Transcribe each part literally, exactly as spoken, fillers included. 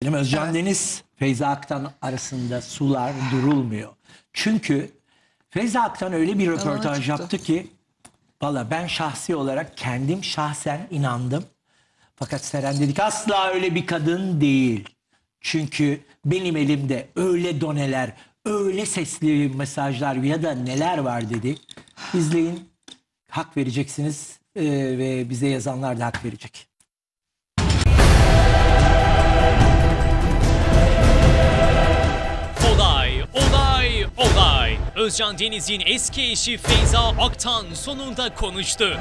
Şimdi Özcan Evet. Deniz, Feyza Aktan arasında sular durulmuyor. Çünkü Feyza Aktan öyle bir röportaj çıktı. yaptı ki valla ben şahsi olarak kendim şahsen inandım. Fakat Seren dedik asla öyle bir kadın değil. Çünkü benim elimde öyle doneler, öyle sesli mesajlar ya da neler var dedi. İzleyin, hak vereceksiniz ee, ve bize yazanlar da hak verecek. Olay, olay, olay. Özcan Deniz'in eski eşi Feyza Aktan sonunda konuştu.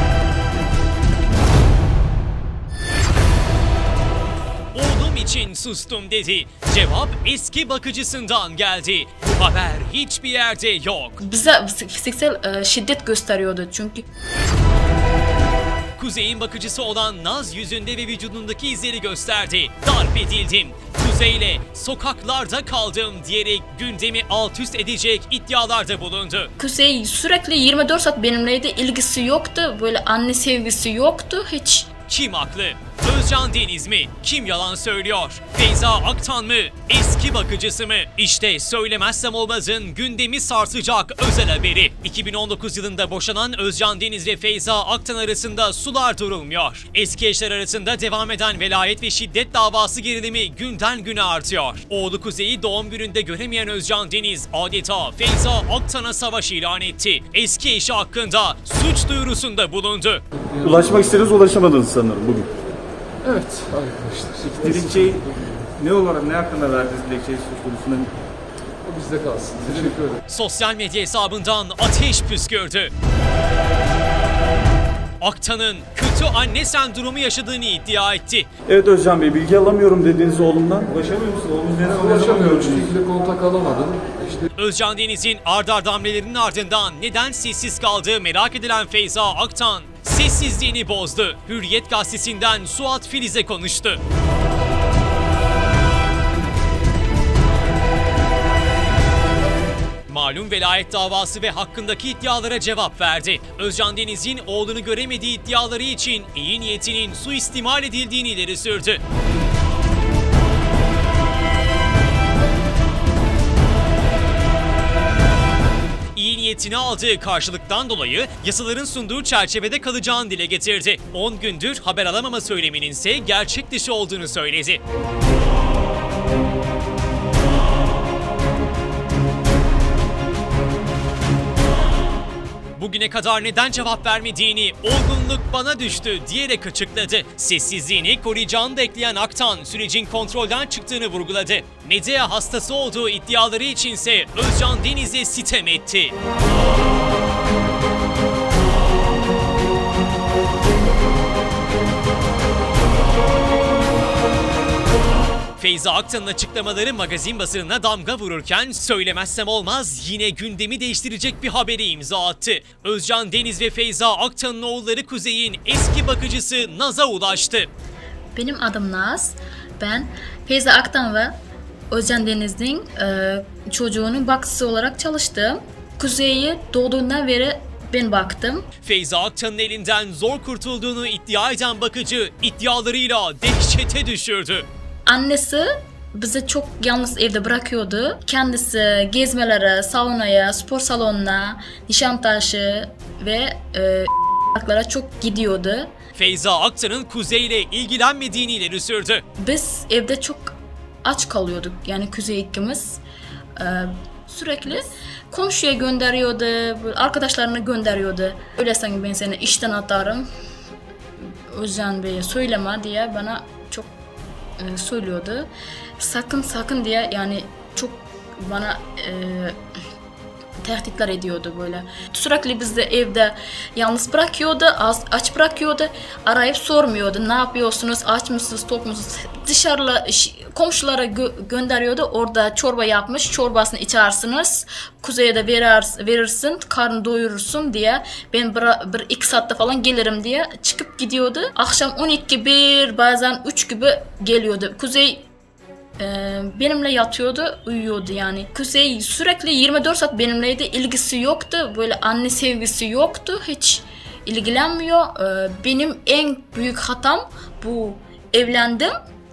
Oğlum için sustum dedi. Cevap eski bakıcısından geldi. Bu haber hiçbir yerde yok. Bize fiziksel e, şiddet gösteriyordu çünkü. Kuzey'in bakıcısı olan Naz yüzünde ve vücudundaki izleri gösterdi. Darp edildim. Kuzey'le sokaklarda kaldım diyerek gündemi alt üst edecek iddialarda bulundu. Kuzey sürekli yirmi dört saat benimleydi, ilgisi yoktu, böyle anne sevgisi yoktu hiç. Kim haklı? Özcan Deniz mi? Kim yalan söylüyor? Feyza Aktan mı? Eski bakıcısı mı? İşte söylemezsem olmazın gündemi sarsacak özel haberi. iki bin on dokuz yılında boşanan Özcan Deniz ve Feyza Aktan arasında sular durulmuyor. Eski eşler arasında devam eden velayet ve şiddet davası gerilimi günden güne artıyor. Oğlu Kuzey'i doğum gününde göremeyen Özcan Deniz adeta Feyza Aktan'a savaş ilan etti. Eski eşi hakkında suç duyurusunda bulundu. Ulaşmak istediniz, ulaşamadınız sanırım bugün. Evet arkadaşlar. Dilekçeyi ne olarak, ne hakkında verdiniz dilekçeyi suç duyurusunda? O bizde kalsın. Teşekkür ederim. Sosyal medya hesabından ateş püskürdü. Aktan'ın kötü anne sendromu yaşadığını iddia etti. Evet Özcan Bey, bilgi alamıyorum dediğiniz oğlumdan. Ulaşamıyor musunuz? Oğlunuz neden Ulaşamıyorum. Hiçbir şekilde kontak alamadım. İşte Özcan Deniz'in ard arda hamlelerinin ardından neden sessiz kaldığı merak edilen Feyza Aktan sessizliğini bozdu. Hürriyet gazetesinden Suat Filiz'e konuştu. Malum velayet davası ve hakkındaki iddialara cevap verdi. Özcan Deniz'in oğlunu göremediği iddiaları için iyi niyetinin suistimal edildiğini ileri sürdü. İyi niyetini aldığı karşılıktan dolayı yasaların sunduğu çerçevede kalacağını dile getirdi. on gündür haber alamama söyleminin ise gerçek dışı olduğunu söyledi. Bugüne kadar neden cevap vermediğini, olgunluk bana düştü diyerek açıkladı. Sessizliğini koruyacağını da ekleyen Aktan sürecin kontrolden çıktığını vurguladı. Medya hastası olduğu iddiaları içinse Özcan Deniz'e sitem etti. Feyza Aktan'ın açıklamaları magazin basınına damga vururken söylemezsem olmaz yine gündemi değiştirecek bir haberi imza attı. Özcan Deniz ve Feyza Aktan'ın oğulları Kuzey'in eski bakıcısı Naz'a ulaştı. Benim adım Naz, ben Feyza Aktan ve Özcan Deniz'in e, çocuğunun bakıcısı olarak çalıştım. Kuzey'i doğduğundan beri ben baktım. Feyza Aktan'ın elinden zor kurtulduğunu iddia eden bakıcı iddialarıyla dehşete düşürdü. Annesi bizi çok yalnız evde bırakıyordu. Kendisi gezmelere, saunaya, spor salonuna, Nişantaşı ve e, çok gidiyordu. Feyza Aktan'ın Kuzey'le ilgilenmediğini ileri sürdü. Biz evde çok aç kalıyorduk. Yani Kuzey ikimiz e, sürekli komşuya gönderiyordu, arkadaşlarını gönderiyordu. Öyle sanki ben seni işten atarım, Özcan Bey'e söyleme diye bana çok e, söylüyordu. Sakın sakın diye yani çok bana e, tehditler ediyordu böyle. Sürekli bizi evde yalnız bırakıyordu, az, aç bırakıyordu. Arayıp sormuyordu. Ne yapıyorsunuz? Aç mısınız? Tok musunuz? Dışarıda komşulara gö- gönderiyordu. Orada çorba yapmış. Çorbasını içersiniz. Kuzey'e de verir, verirsin. Karnını doyurursun diye. Ben bir, bir iki saatte falan gelirim diye çıkıp gidiyordu. Akşam on iki, bir bazen üç gibi geliyordu. Kuzey Ee, benimle yatıyordu, uyuyordu yani. Kuzey sürekli yirmi dört saat benimleydi, ilgisi yoktu, böyle anne sevgisi yoktu, hiç ilgilenmiyor. Ee, benim en büyük hatam bu, evlendim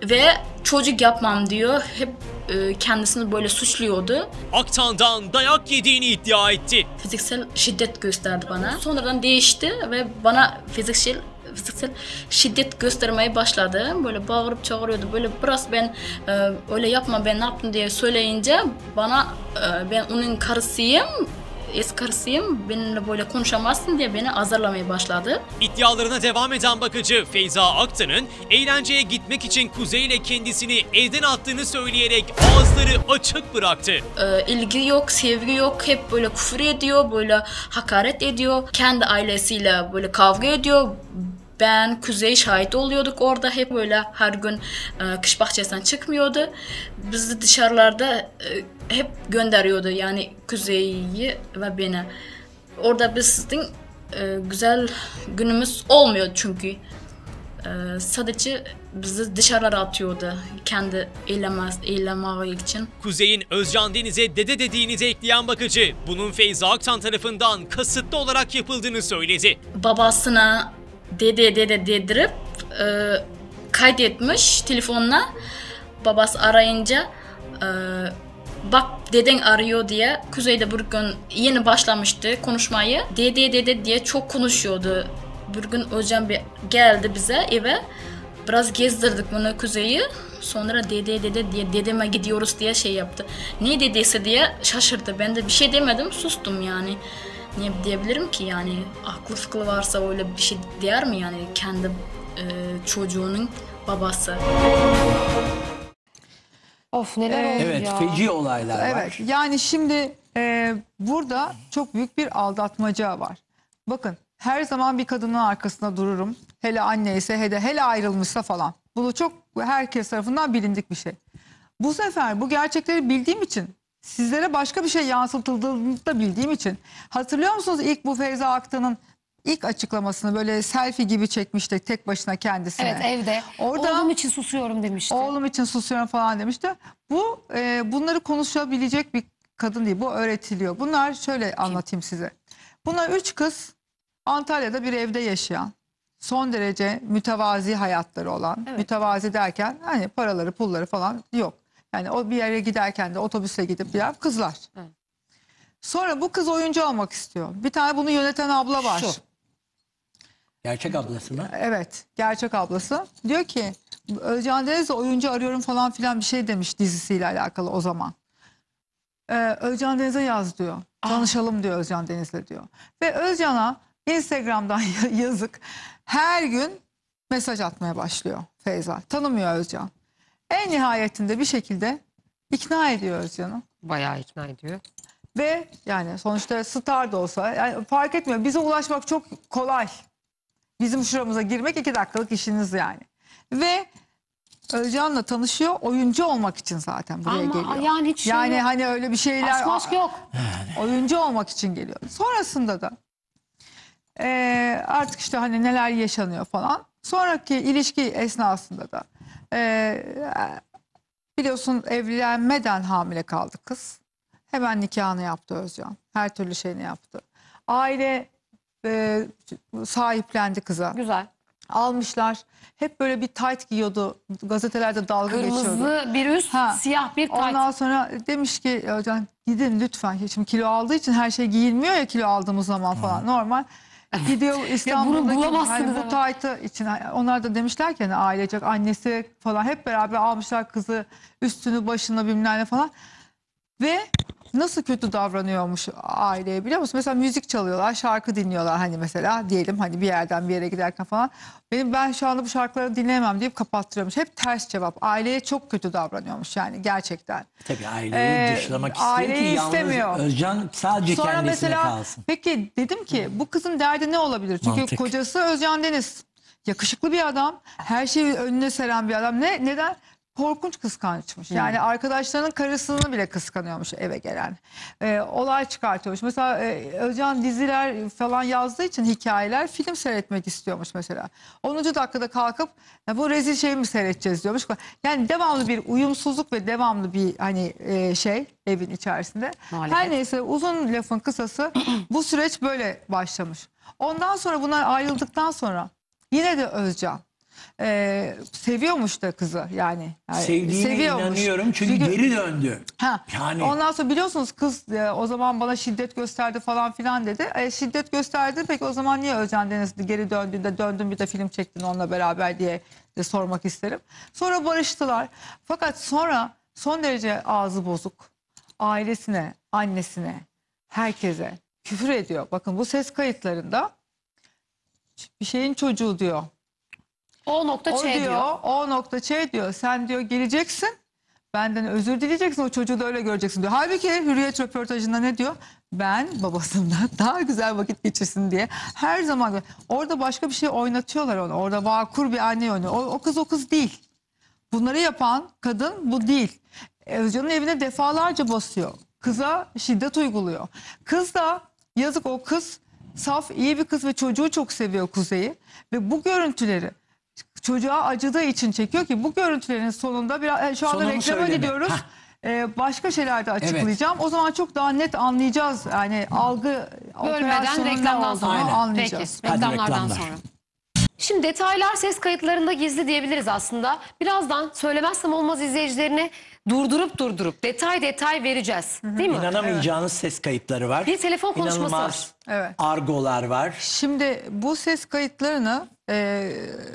ve çocuk yapmam diyor. Hep e, kendisini böyle suçluyordu. Aktan'dan dayak yediğini iddia etti. Fiziksel şiddet gösterdi bana. Sonradan değişti ve bana fiziksel fiziksel şiddet göstermeye başladı. Böyle bağırıp çağırıyordu. Böyle biraz ben e, öyle yapma, ben ne yaptım diye söyleyince bana e, ben onun karısıyım, eski karısıyım, benimle böyle konuşamazsın diye beni azarlamaya başladı. İddialarına devam eden bakıcı Feyza Aktan'ın eğlenceye gitmek için Kuzey ile kendisini evden attığını söyleyerek ağızları açık bıraktı. E, ilgi yok, sevgi yok. Hep böyle küfür ediyor, böyle hakaret ediyor. Kendi ailesiyle böyle kavga ediyor. Ben, Kuzey şahit oluyorduk orada. Hep böyle her gün e, kış bahçesinden çıkmıyordu. Bizi dışarılarda e, hep gönderiyordu. Yani Kuzey'i ve beni. Orada bizim e, güzel günümüz olmuyor çünkü. E, sadece bizi dışarılara atıyordu. Kendi eylemez, eylemeyi için. Kuzey'in Özcan Deniz'e dede dediğini de ekleyen bakıcı, bunun Feyza Aktan tarafından kasıtlı olarak yapıldığını söyledi. Babasına dede dede dedirip e, kaydetmiş telefonuna. Babası arayınca e, bak deden arıyor diye. Kuzey'de bir gün yeni başlamıştı konuşmayı. Dede dede diye çok konuşuyordu. Bir gün Özcan bir geldi bize eve. Biraz gezdirdik bunu Kuzey'i. Sonra dede dede diye dedeme gidiyoruz diye şey yaptı. Ne dediyse diye şaşırdı. Ben de bir şey demedim, sustum yani. Ne diyebilirim ki yani, aklı fikri varsa öyle bir şey der mi yani kendi e, çocuğunun babası? Of neler oldu Evet, ya. feci olaylar var. Evet, yani şimdi e, burada çok büyük bir aldatmaca var. Bakın, her zaman bir kadının arkasında dururum. Hele anne ise, hele, hele ayrılmışsa falan. Bu çok herkes tarafından bilindik bir şey. Bu sefer bu gerçekleri bildiğim için, sizlere başka bir şey yansıtıldığını da bildiğim için. Hatırlıyor musunuz ilk bu Feyza Aktan'ın ilk açıklamasını böyle selfie gibi çekmiştik tek başına kendisine. Evet, evde. Orada- Oğlum için susuyorum demişti. Oğlum için susuyorum falan demişti. Bu e, bunları konuşabilecek bir kadın değil. Bu öğretiliyor. Bunlar şöyle anlatayım size. Bunlar üç kız Antalya'da bir evde yaşayan, son derece mütevazi hayatları olan, Evet. mütevazi derken hani paraları pulları falan yok. Yani o bir yere giderken de otobüsle gidip bilen kızlar. Evet. Sonra bu kız oyuncu olmak istiyor. Bir tane bunu yöneten abla var. Şu. Gerçek ablası mı? Evet, gerçek ablası. Diyor ki Özcan Deniz'le oyuncu arıyorum falan filan bir şey demiş dizisiyle alakalı o zaman. Ee, Özcan Deniz'e yaz diyor. Tanışalım diyor Özcan Deniz'le diyor. Ve Özcan'a Instagram'dan yazık her gün mesaj atmaya başlıyor Feyza. Tanımıyor Özcan. En nihayetinde bir şekilde ikna ediyor Özcan'ı. Bayağı ikna ediyor. Ve yani sonuçta star da olsa yani fark etmiyor. Bize ulaşmak çok kolay. Bizim şuramıza girmek iki dakikalık işiniz yani. Ve Özcan'la tanışıyor oyuncu olmak için zaten buraya Ama geliyor. yani hiç şey yani yok. hani öyle bir şeyler Aşk maşk yok. oyuncu olmak için geliyor. Sonrasında da eee, artık işte hani neler yaşanıyor falan. Sonraki ilişki esnasında da eee, biliyorsun evlenmeden hamile kaldı kız. Hemen nikahını yaptı Özcan. Her türlü şeyini yaptı. Aile eee, sahiplendi kıza. Güzel. Almışlar. Hep böyle bir tayt giyiyordu. Gazetelerde dalga geçiyordu. Kırmızı bir üst, Ha. siyah bir tayt. Ondan sonra demiş ki hocam gidin lütfen. Şimdi kilo aldığı için her şey giyilmiyor ya kilo aldığımız zaman falan normal. Gidiyor İstanbul'daki bulamazsınız hani ama. bu taytı için onlar da demişler ki hani ailecek annesi falan hep beraber almışlar kızı üstünü başına bilmem ne falan. Ve nasıl kötü davranıyormuş aileye biliyor musun? Mesela müzik çalıyorlar, şarkı dinliyorlar hani mesela diyelim hani bir yerden bir yere giderken falan. Benim ben şu anda bu şarkıları dinleyemem deyip kapattırıyormuş. Hep ters cevap. Aileye çok kötü davranıyormuş yani gerçekten. Tabii aileyi Ee, dışlamak istiyor aileyi ki yalnız istemiyor. Özcan sadece Sonra kendisine mesela kalsın. peki dedim ki bu kızın derdi ne olabilir? Çünkü Mantık. kocası Özcan Deniz. Yakışıklı bir adam. Her şeyi önüne seren bir adam. Ne neden? Korkunç kıskançmış. Yani arkadaşlarının karısını bile kıskanıyormuş eve gelen. Ee, olay çıkartıyormuş. Mesela e, Özcan diziler falan yazdığı için hikayeler film seyretmek istiyormuş mesela. onuncu dakikada kalkıp ya bu rezil şeyi mi seyredeceğiz diyormuş. Yani devamlı bir uyumsuzluk ve devamlı bir hani e, şey evin içerisinde. Maalesef. Her neyse uzun lafın kısası bu süreç böyle başlamış. Ondan sonra bunlar ayrıldıktan sonra yine de Özcan e, seviyormuş da kızı yani. Yani Sevdiğine seviyormuş. inanıyorum çünkü geri döndü. Ha. Yani- Ondan sonra biliyorsunuz kız e, o zaman bana şiddet gösterdi falan filan dedi. E, şiddet gösterdi, peki o zaman niye Özcan Deniz geri döndüğünde döndün bir de film çektin onunla beraber diye de sormak isterim. Sonra barıştılar. Fakat sonra son derece ağzı bozuk. Ailesine, annesine, herkese küfür ediyor. Bakın bu ses kayıtlarında bir şeyin çocuğu diyor. O nokta O Ç diyor, diyor. o nokta Ç diyor. Sen diyor geleceksin. Benden özür dileyeceksin. O çocuğu da öyle göreceksin diyor. Halbuki Hürriyet röportajında ne diyor? Ben babasından daha güzel vakit geçirsin diye her zaman orada başka bir şey oynatıyorlar onu. Orada vakur bir anne oynuyor. O, o kız o kız değil. Bunları yapan kadın bu değil. Özcan'ın evine defalarca basıyor. Kıza şiddet uyguluyor. Kız da yazık, o kız saf iyi bir kız ve çocuğu çok seviyor Kuzey'i. Ve bu görüntüleri çocuğa acıdığı için çekiyor ki bu görüntülerin sonunda biraz şu anda Sonunu reklama söyleme. gidiyoruz. Hah. Ee, başka şeyler de açıklayacağım. O zaman çok daha net anlayacağız. Yani algı Bölmeden operasyonun ne reklamdan olduğunu sonra. Peki anlayacağız. Hadi reklamlardan reklamlar. sonra. Şimdi detaylar ses kayıtlarında gizli diyebiliriz aslında. Birazdan söylemezsem olmaz izleyicilerine durdurup durdurup detay detay vereceğiz. Değil mi? İnanamayacağınız ses kayıtları var. Bir telefon konuşması İnanılmaz var. Evet. argolar var. Şimdi bu ses kayıtlarını e,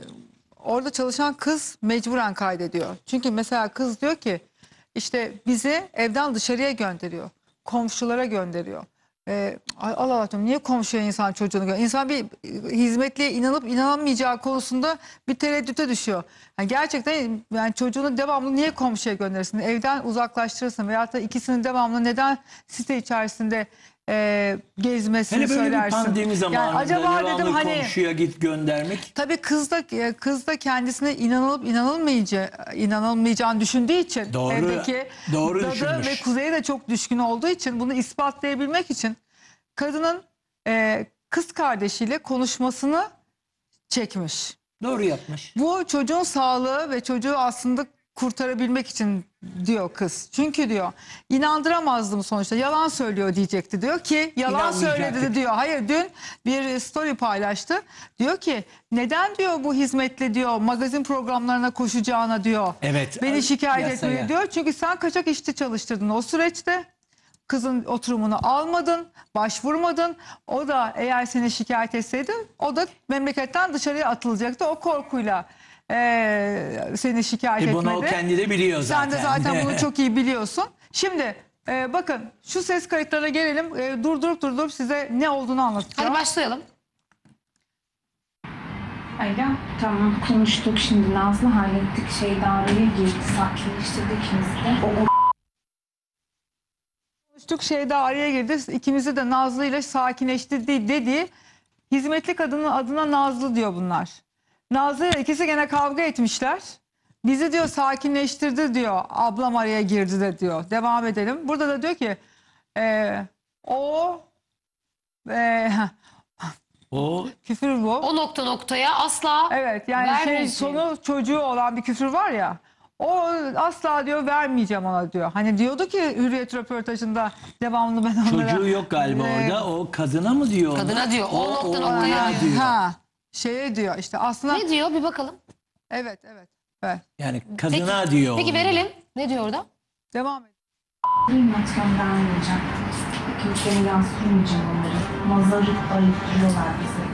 orada çalışan kız mecburen kaydediyor. Çünkü mesela kız diyor ki işte bizi evden dışarıya gönderiyor. Komşulara gönderiyor. E, Allah Allah diyorum, niye komşuya insan çocuğunu gönderiyor? İnsan bir hizmetliye inanıp inanamayacağı konusunda bir tereddüte düşüyor. Yani gerçekten yani çocuğunu devamlı niye komşuya gönderirsin? Evden uzaklaştırırsın veyahut da ikisini devamlı neden site içerisinde e, gezmesini Hele böyle bir söylersin. pandemi zamanında Yani acaba devamlı dedim hani komşuya git göndermek. tabii kız da kız da kendisine inanılıp inanılmayacağı inanılmayacağını düşündüğü için Doğru, evdeki doğru dadı düşünmüş. ve Kuzey'e de çok düşkün olduğu için bunu ispatlayabilmek için kadının e, kız kardeşiyle konuşmasını çekmiş. Doğru yapmış. Bu çocuğun sağlığı ve çocuğu aslında kurtarabilmek için diyor kız. Çünkü diyor inandıramazdım sonuçta, yalan söylüyor diyecekti diyor ki yalan İnanmayacaktık. söyledi diyor. Hayır, dün bir story paylaştı. Diyor ki neden diyor bu hizmetli diyor magazin programlarına koşacağına diyor. Evet, Beni şikayet yasaya. etmeli diyor. Çünkü sen kaçak işçi çalıştırdın o süreçte. Kızın oturumunu almadın, başvurmadın. O da eğer seni şikayet etseydi o da memleketten dışarıya atılacaktı. O korkuyla eee, seni şikayet E bunu etmedi. o kendi de biliyor zaten. Sen de zaten bunu çok iyi biliyorsun. Şimdi e, bakın şu ses kayıtlarına gelelim. E, durdurup durdurup size ne olduğunu anlatacağım. Hadi başlayalım. Alo, tamam konuştuk şimdi Nazlı hallettik şeyde araya girdi sakinleştirdik ikimiz de. O, o Konuştuk, şeyde araya girdi. İkimizi de Nazlı ile sakinleştirdi dediği hizmetli kadının adına Nazlı diyor bunlar. Nazlı ile ikisi gene kavga etmişler. Bizi diyor sakinleştirdi diyor. Ablam araya girdi de diyor. Devam edelim. Burada da diyor ki e, o e, O küfür bu. O nokta noktaya asla Evet, yani şey, vermeyeceğim. sonu çocuğu olan bir küfür var ya. O asla diyor vermeyeceğim ona diyor. Hani diyordu ki Hürriyet röportajında devamlı ben onlara... çocuğu yok galiba Ee, orada. O kadına mı diyor ona? Kadına diyor, o nokta ona noktaya diyor. diyor. Ha, şeye diyor işte aslında... Ne diyor bir bakalım. Evet, evet. Evet. Yani kadına diyor. Peki ona. verelim. Ne diyor orada? Devam et. duymaktan vermeyeceğim. Kimseye yansıtmayacağım onları. Nazarı ayıplıyorlar bize.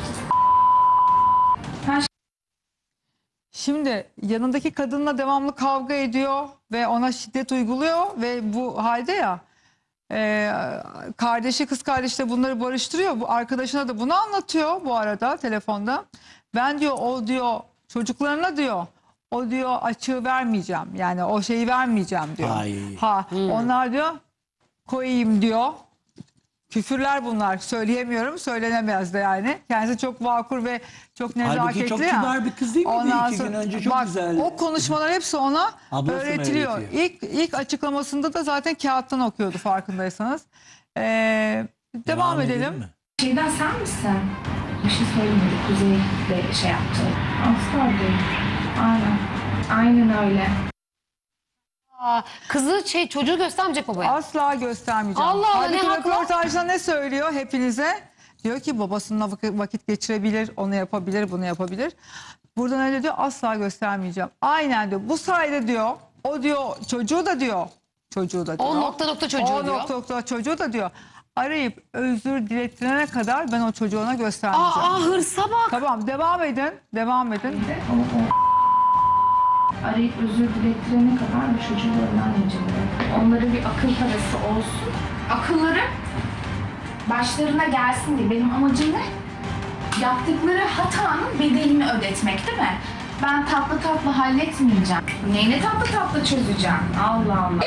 Şimdi yanındaki kadınla devamlı kavga ediyor ve ona şiddet uyguluyor ve bu halde ya e, kardeşi kız kardeşi de bunları barıştırıyor. Bu arkadaşına da bunu anlatıyor bu arada telefonda. Ben diyor o diyor çocuklarına diyor o diyor açığı vermeyeceğim, yani o şeyi vermeyeceğim diyor. Ay. Ha onlar diyor koyayım diyor. Küfürler bunlar, söyleyemiyorum, söylenemez de yani. Kendisi çok vakur ve çok nezaketli. Halbuki çok ya. kibar bir kız değil miydi? Ondan İki sonra- gün önce çok bak, güzel. o konuşmalar hepsi ona Ablası mı öğretiliyor. öğretiyor? İlk, ilk açıklamasında da zaten kağıttan okuyordu farkındaysanız. Ee, devam, edelim. mi? Şeyden sen misin? Bir şey söylemedi. Kuzey de şey yaptı. Asla değil. Aynen. Aynen öyle. Aa, kızı şey çocuğu göstermeyecek babaya. Asla göstermeyeceğim. Allah Allah, Halbuki ne hakla? röportajda ne söylüyor hepinize? Diyor ki babasıyla vakit, vakit geçirebilir, onu yapabilir, bunu yapabilir. Buradan öyle diyor, asla göstermeyeceğim. Aynen diyor. Bu sayede diyor, o diyor çocuğu da diyor. Çocuğu da diyor. on nokta nokta çocuğu on diyor. nokta nokta çocuğu da diyor. Arayıp özür dilettirene kadar ben o çocuğu ona Aa, göstermeyeceğim. aa hırsa bak. Tamam, devam edin. Devam edin. O, o arayıp özür dilettirene kadar bu çocuğu göndermeyeceğim. Onlara bir akıl parası olsun. Akılları başlarına gelsin diye. Benim amacım ne? Yaptıkları hatanın bedelini ödetmek, değil mi? Ben tatlı tatlı halletmeyeceğim. Neyle tatlı tatlı çözeceğim? Allah Allah.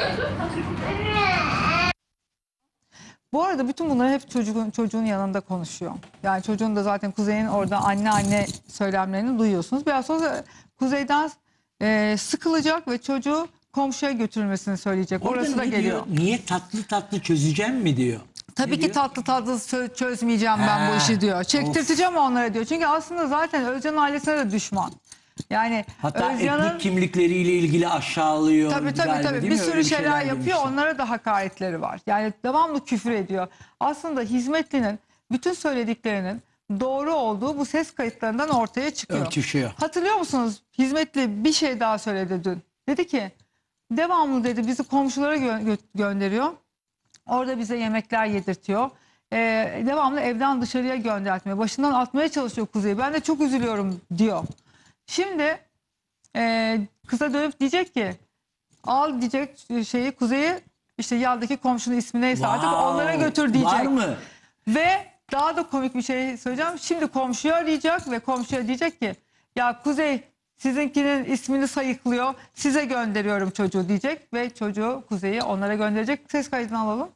Bu arada bütün bunları hep çocuğun, çocuğun yanında konuşuyor. Yani çocuğun da zaten Kuzey'in orada anne anne söylemlerini duyuyorsunuz. Biraz sonra Kuzey'den e, sıkılacak ve çocuğu komşuya götürülmesini söyleyecek. Orada Orası da ne geliyor. diyor? Niye tatlı tatlı çözeceğim mi diyor? Tabii Ne ki diyor? tatlı tatlı çö- çözmeyeceğim ben bu Ha, işi diyor. Çektirteceğim onlara diyor. Çünkü aslında zaten Özcan'ın ailesine de düşman. Yani Hatta Özcan'ın etnik kimlikleriyle ilgili aşağılıyor. tabii tabii galiba, tabii değil bir mi? sürü Öyle bir şeyler yapıyor. demişti. Onlara da hakaretleri var. Yani devamlı küfür ediyor. Aslında hizmetlinin bütün söylediklerinin doğru olduğu bu ses kayıtlarından ortaya çıkıyor. Örtüşüyor. Hatırlıyor musunuz? Hizmetli bir şey daha söyledi dün. Dedi ki devamlı dedi bizi komşulara gö- gö- gönderiyor. Orada bize yemekler yedirtiyor. Ee, devamlı evden dışarıya göndertmiyor. Başından atmaya çalışıyor Kuzey'i. Ben de çok üzülüyorum diyor. Şimdi e, kıza dönüp diyecek ki al diyecek şeyi Kuzey'i işte yandaki komşunun ismi neyse artık Wow. onlara götür diyecek. Var mı? Ve daha da komik bir şey söyleyeceğim. Şimdi komşuyu arayacak ve komşuya diyecek ki ya Kuzey sizinkinin ismini sayıklıyor. Size gönderiyorum çocuğu diyecek ve çocuğu Kuzey'i onlara gönderecek. Ses kaydını alalım.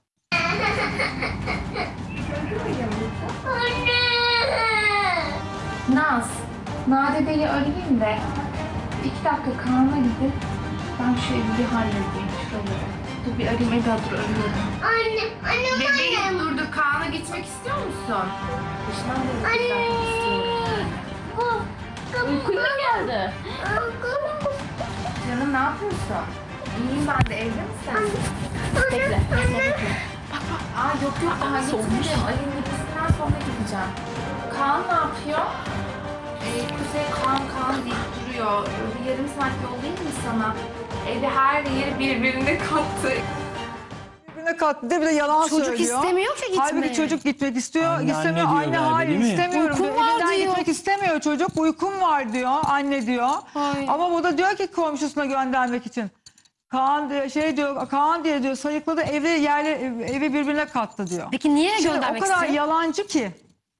Naz, Nadede'yi arayayım da iki dakika Kaan'a gidip ben şu evi bir halledeyim şurayı. Dur bir arayayım Eda, dur arıyorum. Anne, anne, Bebeğim anne. dur dur, Kaan'a gitmek istiyor musun? Dışından da Anne. Bu, Uykun mu geldi? Canım ne yapıyorsun? İyiyim ben de, evde misin? Bekle, bekle, bekle. Bak bak, aa yok yok daha gitmedim. Ayın yedisinden sonra gideceğim. Kaan ne yapıyor? Ee, Kuzey Kaan Kaan deyip duruyor. Bir yarım saat yollayayım mı sana? Evde her yeri birbirine kattı. Birbirine kattı bir de yalan Çocuk söylüyor. istemiyor ki gitmeyi. Halbuki çocuk gitmek istiyor. Anne, istemiyor. anne Anne, diyor galiba, hayır değil mi? istemiyorum Uykum diyor. var Evinden diyor. gitmek istemiyor çocuk. Uykum var diyor. Anne diyor. Ay. Ama bu da diyor ki komşusuna göndermek için. Kaan diyor, şey diyor, Kaan diye diyor sayıkladı evi yerle evi birbirine kattı diyor. Peki niye Şimdi göndermek o kadar istiyor? yalancı ki.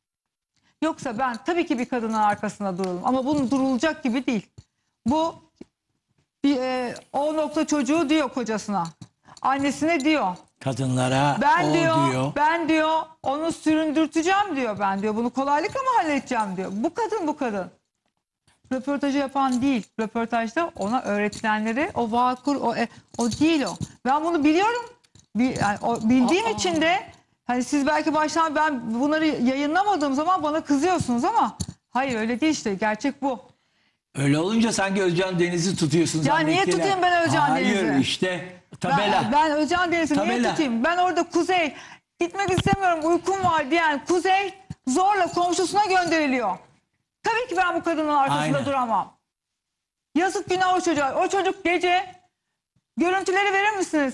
Yoksa ben tabii ki bir kadının arkasında dururum ama bunun durulacak gibi değil. Bu bir e, o nokta çocuğu diyor kocasına. Annesine diyor. Kadınlara Ben o diyor, diyor. ben diyor onu süründürteceğim diyor ben diyor. Bunu kolaylıkla mı halledeceğim diyor. Bu kadın bu kadın. Röportajı yapan değil. Röportajda ona öğretilenleri o vakur o e, o değil o. Ben bunu biliyorum. Bi- yani o bildiğim Aa. için de hani siz belki baştan ben bunları yayınlamadığım zaman bana kızıyorsunuz ama hayır öyle değil işte. Gerçek bu. Öyle olunca sanki Özcan Deniz'i tutuyorsun Ya niye zannettiler. tutayım ben Özcan Hayır, Deniz'i? işte tabela. Ben, ben Özcan Deniz'i niye Tabela. tutayım? Ben orada Kuzey gitmek istemiyorum uykum var diyen Kuzey zorla komşusuna gönderiliyor. Tabii ki ben bu kadının arkasında Aynen. duramam. Yazık günah o çocuğa. O çocuk gece görüntüleri verir misiniz?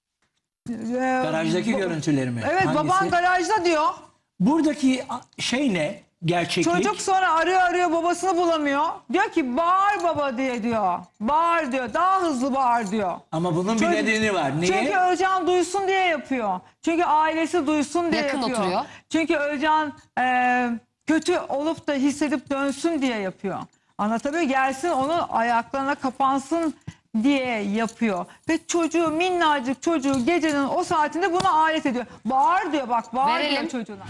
Ee, Garajdaki bu- görüntüleri mi? Evet Hangisi? baban garajda diyor. Buradaki şey ne? Gerçeklik. Çocuk sonra arıyor arıyor babasını bulamıyor. Diyor ki bağır baba diye diyor. Bağır diyor. Daha hızlı bağır diyor. Ama bunun bir Çocuk- nedeni var. Niye? Çünkü Özcan duysun diye yapıyor. Çünkü ailesi duysun diye Yakın yapıyor. oturuyor. Çünkü Özcan e, kötü olup da hissedip dönsün diye yapıyor. Anlatabiliyor muyum? Gelsin onun ayaklarına kapansın diye yapıyor. Ve çocuğu minnacık çocuğu gecenin o saatinde buna alet ediyor. Bağır diyor bak bağır Verelim. diyor çocuğuna.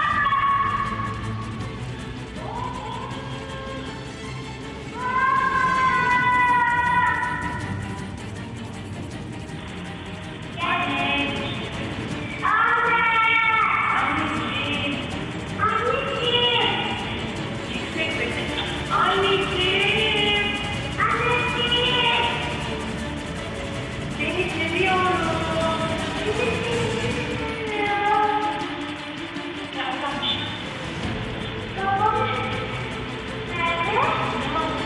Anneciğim, anneciğim, seni seviyorum. Tamam. Nerede?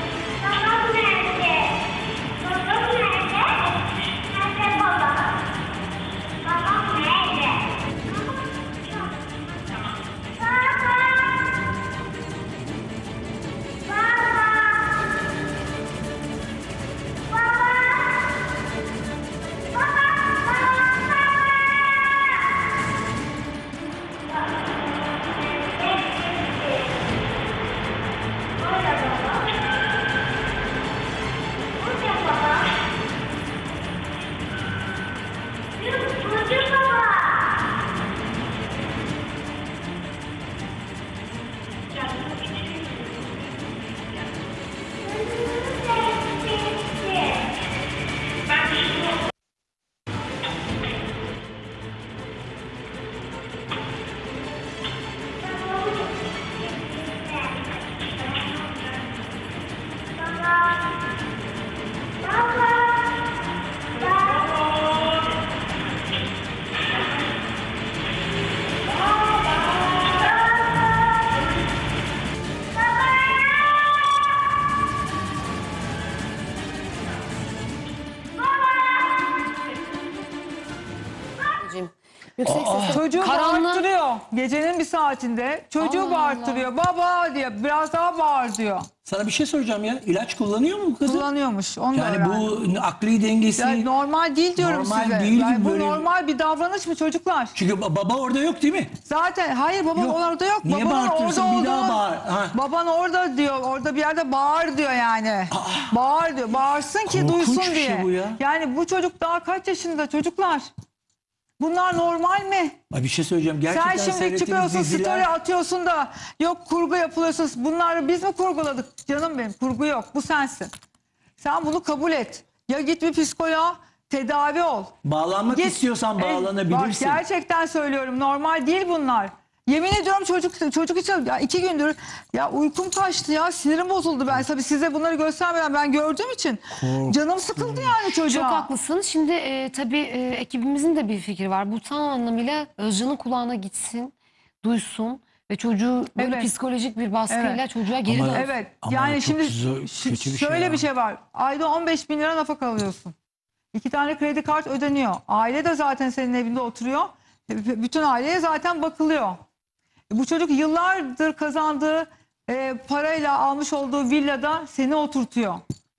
Yüksek sesle Çocuğu karanlığı- bağırttırıyor. Gecenin bir saatinde çocuğu Allah bağırttırıyor. Baba diye biraz daha bağır diyor. Sana bir şey soracağım ya. İlaç kullanıyor mu bu kadın? Kullanıyormuş. Onu da Yani öğrendim. bu akli dengesi... Yani normal değil diyorum Normal size. değil Yani gibi bu böyle- normal bir davranış mı çocuklar? Çünkü ba- baba orada yok değil mi? Zaten hayır baba Yok. orada yok. Niye Babanın bağırtıyorsun? orada Bir daha olduğunu- bağır. Ha. Baban orada diyor. Orada bir yerde bağır diyor yani. Bağır diyor. Bağırsın ki Korkunç duysun bir şey diye. bu ya. Yani bu çocuk daha kaç yaşında çocuklar? Bunlar normal mi? Ay bir şey söyleyeceğim. Gerçekten Sen şimdi seyrettiğimiz çıkıyorsun diziler- story atıyorsun da yok kurgu yapılıyorsun. Bunları biz mi kurguladık canım benim? Kurgu yok. Bu sensin. Sen bunu kabul et. Ya git bir psikoloğa tedavi ol. Bağlanmak Git. istiyorsan E, bağlanabilirsin. Bak gerçekten söylüyorum normal değil bunlar. Yemin ediyorum çocuk çocuk için ya iki gündür ya uykum kaçtı ya sinirim bozuldu ben tabii size bunları göstermeden ben gördüğüm için canım sıkıldı yani çocuğa. Çok haklısın. Şimdi e, tabii e, ekibimizin de bir fikri var. Bu tam anlamıyla Özcan'ın kulağına gitsin, duysun ve çocuğu böyle Evet. psikolojik bir baskıyla Evet. çocuğa geri Ama- dönsün. Evet Ama yani çok şimdi zor- ş- kötü bir şey şöyle ya. bir şey var. Ayda on beş bin lira nafaka alıyorsun. İki tane kredi kart ödeniyor. Aile de zaten senin evinde oturuyor. B- Bütün aileye zaten bakılıyor. E, Bu çocuk yıllardır kazandığı e, parayla almış olduğu villada seni oturtuyor.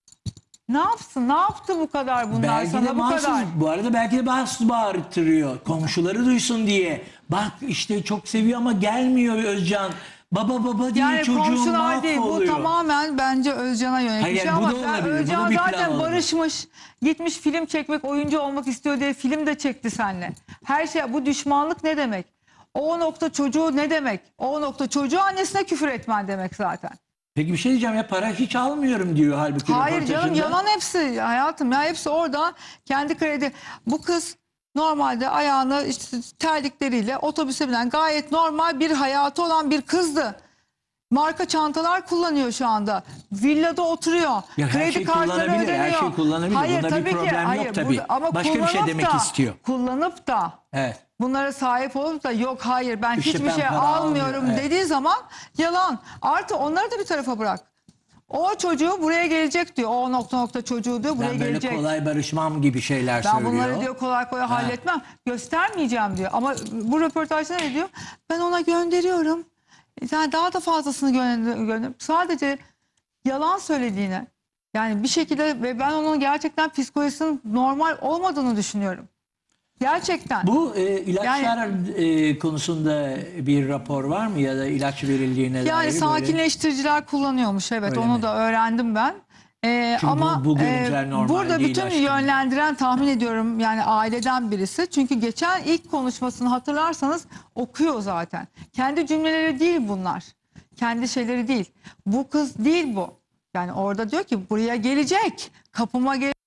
Ne yapsın? Ne yaptı bu kadar bunlar Belki de sana bu mahsus. kadar? Bu arada belki de mahsus bağırtırıyor. Komşuları duysun diye. Bak işte çok seviyor ama gelmiyor Özcan. Baba baba diye Yani çocuğum komşular değil. Bu mahvoluyor. tamamen bence Özcan'a yönelik Hayır, bir şey yani bu ama da ben olabilir. Bu da Özcan bir plan zaten olabilir. barışmış. Gitmiş film çekmek, oyuncu olmak istiyor diye film de çekti seninle. Her şey bu düşmanlık ne demek? O nokta çocuğu ne demek? O nokta çocuğu annesine küfür etmen demek zaten. Peki bir şey diyeceğim ya para hiç almıyorum diyor halbuki Hayır canım röportajında. yalan hepsi hayatım ya hepsi orada kendi kredi. Bu kız normalde ayağını işte terlikleriyle otobüse binen gayet normal bir hayatı olan bir kızdı. Marka çantalar kullanıyor şu anda. Villada oturuyor. Ya her Kredi şey kartları kullanabilir, ödeniyor. her şey kullanabilir. Hayır Bunda bir tabii ki. problem yok Hayır, tabii. burada- ama Başka bir şey kullanıp demek da- istiyor. Kullanıp da Evet. bunlara sahip olup da yok hayır ben İşte hiçbir ben şey para almıyorum almıyorum, evet. dediği zaman yalan. Artı onları da bir tarafa bırak. O çocuğu buraya gelecek diyor. O nokta nokta çocuğu diyor buraya Ben böyle gelecek. kolay barışmam gibi şeyler Ben söylüyor. bunları diyor kolay kolay halletmem. Göstermeyeceğim diyor. Ama bu röportajda ne diyor? Ben ona gönderiyorum. Yani daha da fazlasını gönder gönder. Sadece yalan söylediğine yani bir şekilde ve ben onun gerçekten psikolojisinin normal olmadığını düşünüyorum. Gerçekten. Bu e, ilaçlar e, konusunda bir rapor var mı ya da ilaç verildiğine dair yani böyle- sakinleştiriciler kullanıyormuş. Evet Öyle onu mi? da öğrendim ben. Ee, Çünkü ama bu- bu görüntüler e, normal burada değil bütün aşkım. yönlendiren tahmin ediyorum yani aileden birisi. Çünkü geçen ilk konuşmasını hatırlarsanız okuyor zaten. Kendi cümleleri değil bunlar. Kendi şeyleri değil. Bu kız değil bu. Yani orada diyor ki buraya gelecek. Kapıma gelecek.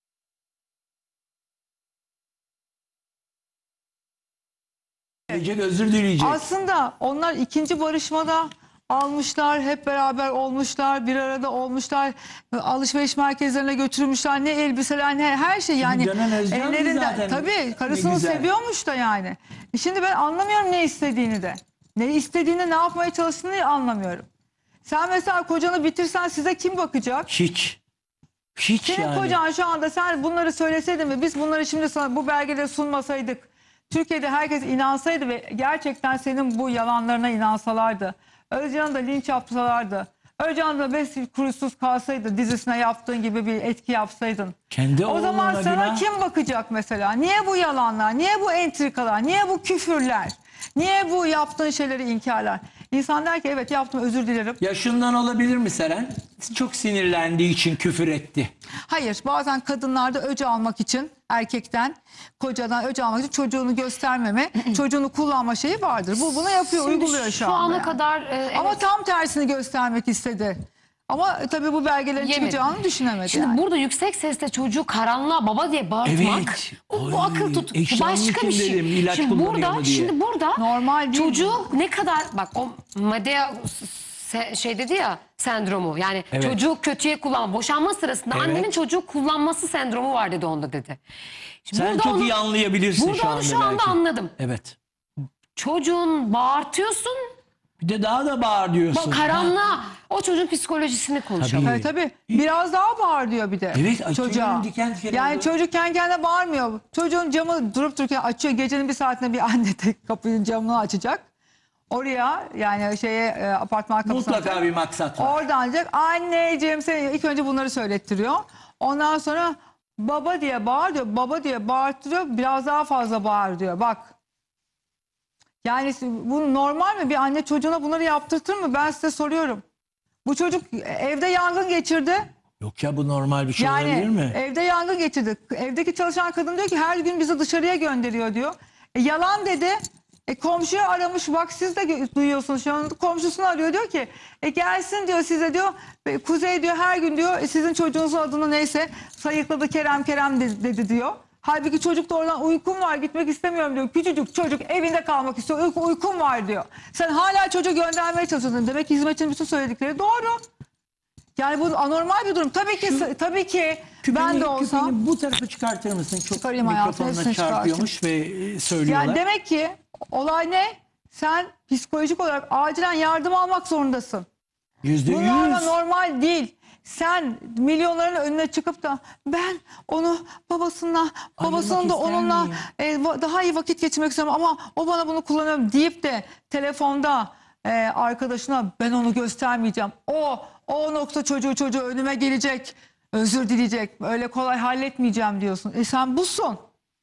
Gelecek, özür dileyecek. Aslında onlar ikinci barışmada almışlar, hep beraber olmuşlar, bir arada olmuşlar, alışveriş merkezlerine götürmüşler, ne elbiseler, ne her şey yani Canan Özcan ellerinde. zaten Tabii ne karısını güzel. seviyormuş da yani. E şimdi ben anlamıyorum ne istediğini de. Ne istediğini, ne yapmaya çalıştığını anlamıyorum. Sen mesela kocanı bitirsen size kim bakacak? Hiç. Hiç Senin yani. kocan şu anda sen bunları söyleseydin ve biz bunları şimdi sana bu belgeleri sunmasaydık, Türkiye'de herkes inansaydı ve gerçekten senin bu yalanlarına inansalardı, Özcan'ı da linç yapsalardı, Özcan da beş kuruşsuz kalsaydı dizisine yaptığın gibi bir etki yapsaydın. Kendi O zaman oğluna sana günah. kim bakacak mesela? Niye bu yalanlar? Niye bu entrikalar? Niye bu küfürler? Niye bu yaptığın şeyleri inkarlar? İnsan der ki evet yaptım özür dilerim. Yaşından olabilir mi Seren? Çok sinirlendiği için küfür etti. Hayır bazen kadınlarda öc almak için erkekten kocadan öc almak için çocuğunu göstermeme çocuğunu kullanma şeyi vardır. Bu bunu yapıyor Şimdi uyguluyor şu, şu anda ana yani. kadar e, Ama evet. tam tersini göstermek istedi. Ama e, tabii bu belgelerin Yemedi. çıkacağını düşünemedi Şimdi yani. burada yüksek sesle çocuğu karanlığa baba diye bağırtmak Evet. bu, bu Ay, akıl tut. Bu eşyanın başka bir için şey. dedim, ilaç şimdi kullanıyor burada mu diye. şimdi burada Normal değil çocuğu ne kadar bak o Medea se- şey dedi ya sendromu yani Evet. çocuğu kötüye kullanma boşanma sırasında Evet. annenin çocuğu kullanması sendromu var dedi onda dedi. Şimdi Sen burada çok onu- iyi anlayabilirsin burada şu onu anda şu anda belki. anladım. Evet. Çocuğun bağırtıyorsun Bir de daha da bağır diyorsun. Bak karanlığa o çocuğun psikolojisini konuşalım. Tabii. Tabii tabii. Biraz daha bağır diyor bir de. Evet, ay, çocuğa. tüylerim diken diken Yani oldu. çocuk kendi kendine bağırmıyor. Çocuğun camı durup dururken açıyor. Gecenin bir saatinde bir anne de kapının camını açacak. Oraya yani şeye e, apartman kapısına Mutlaka açacak. bir maksat var. Oradan diyecek anneciğim seni ilk önce bunları söylettiriyor. Ondan sonra baba diye bağır diyor. Baba diye bağırtırıyor. Biraz daha fazla bağır diyor. Bak. Yani bu normal mi? Bir anne çocuğuna bunları yaptırtır mı? Ben size soruyorum. Bu çocuk evde yangın geçirdi. Yok ya, bu normal bir şey olabilir Yani mi? evde yangın geçirdi. Evdeki çalışan kadın diyor ki her gün bizi dışarıya gönderiyor diyor. E, yalan dedi. E, komşuyu aramış, bak siz de gö- duyuyorsunuz şu an. Komşusunu arıyor, diyor ki e, gelsin diyor size diyor. E, Kuzey diyor her gün diyor e, sizin çocuğunuzun adını neyse sayıkladı, Kerem Kerem dedi, dedi diyor. Halbuki çocuk da oradan uykum var gitmek istemiyorum diyor. Küçücük çocuk evinde kalmak istiyor. Uyku, uykum var diyor. Sen hala çocuğu göndermeye çalışıyorsun. Demek ki hizmetçinin bütün söyledikleri doğru. Yani bu anormal bir durum. Tabii ki tabii ki ben de olsam. Küpeni bu tarafa çıkartır mısın? Çok Çıkarayım hayatım, mikrofonla hepsini çarpıyormuş ve e, söylüyorlar. Yani demek ki olay ne? Sen psikolojik olarak acilen yardım almak zorundasın. Yüzde Bunlar yüz. normal değil. Sen milyonların önüne çıkıp da ben onu babasına, babasının da ister onunla miyim? e, va- daha iyi vakit geçirmek istiyorum ama o bana bunu kullanıyor deyip de telefonda e, arkadaşına ben onu göstermeyeceğim. O o nokta çocuğu çocuğu önüme gelecek, özür dileyecek. Öyle kolay halletmeyeceğim diyorsun. E sen busun.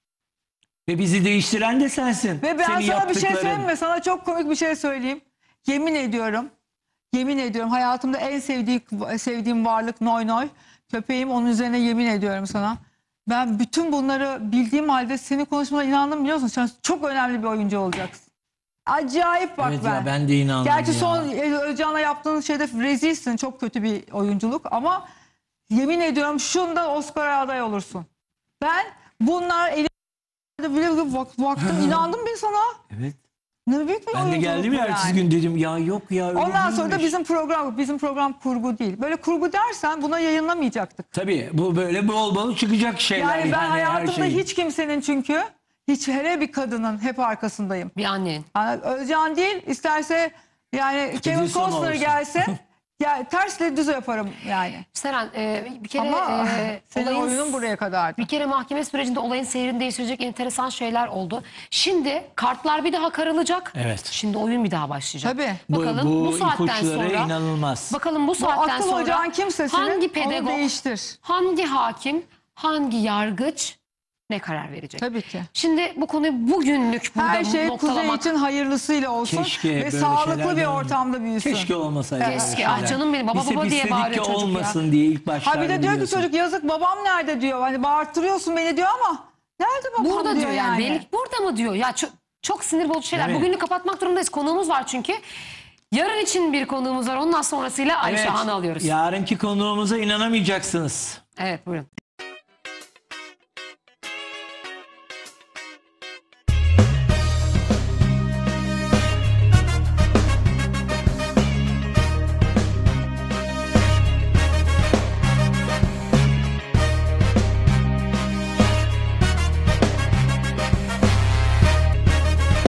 Ve bizi değiştiren de sensin. Ve ben Senin sana bir şey yaptıkların. söyleyeyim mi? Sana çok komik bir şey söyleyeyim. Yemin ediyorum. Yemin ediyorum hayatımda en sevdiğim, sevdiğim varlık Noy Noy. Köpeğim, onun üzerine yemin ediyorum sana. Ben bütün bunları bildiğim halde senin konuşmana inandım, biliyor musun? Sen çok önemli bir oyuncu olacaksın. Acayip bak Evet ben. ya, ben de inandım Gerçi ya. son Özcan'la yaptığın şeyde rezilsin. Çok kötü bir oyunculuk ama yemin ediyorum şunda Oscar'a aday olursun. Ben bunlar elimde bile bile bak, baktım inandım ben sana. Evet. Ne büyük bir Ben de oyunculuk geldim bu ya ertesi yani. gün dedim ya yok ya öyle Ondan sonra da değilmiş. bizim program bizim program kurgu değil. Böyle kurgu dersen buna yayınlamayacaktık. Tabii bu böyle bol bol çıkacak şeyler. Yani ben her hayatımda şey. hiç kimsenin çünkü hiç hele bir kadının hep arkasındayım. Bir annenin. Yani Özcan değil, isterse yani Kevin Edison Costner olsun. gelse ya tersle düz yaparım yani. Seren e, bir kere Ama e, senin olayın- oyunun buraya kadardı. Bir kere mahkeme sürecinde olayın seyrini değiştirecek enteresan şeyler oldu. Şimdi kartlar bir daha karılacak. Evet. Şimdi oyun bir daha başlayacak. Tabii. Bu- Bakalım bu bu, saatten ipuçları sonra inanılmaz. Bakalım bu Bu saatten akıl sonra ocağın kimse senin, hangi onu pedagog, değiştir. hangi hakim, hangi yargıç ne karar verecek? Tabii ki. Şimdi bu konuyu bugünlük burada Her şey Kuzey noktalamak. için hayırlısıyla olsun Keşke ve böyle sağlıklı şeylerden- bir ortamda büyüsün. Keşke olmasaydı. böyle Keşke. şeyler. Ay canım benim, baba Biz hep baba diye istedik bağırıyor ki çocuk ya. olmasın diye ilk başlarda Ha bir de diyor ki biliyorsun. çocuk yazık babam nerede diyor. Hani bağırttırıyorsun beni diyor ama nerede babam Burada diyor yani. yani. Belli, burada mı diyor? Ya çok, çok sinir bozucu şeyler. Değil mi? Bugünü kapatmak durumundayız. Konuğumuz var çünkü. Yarın için bir konuğumuz var. Ondan sonrasıyla Ali Evet, Şahan'ı alıyoruz. yarınki konuğumuza inanamayacaksınız. Evet buyurun.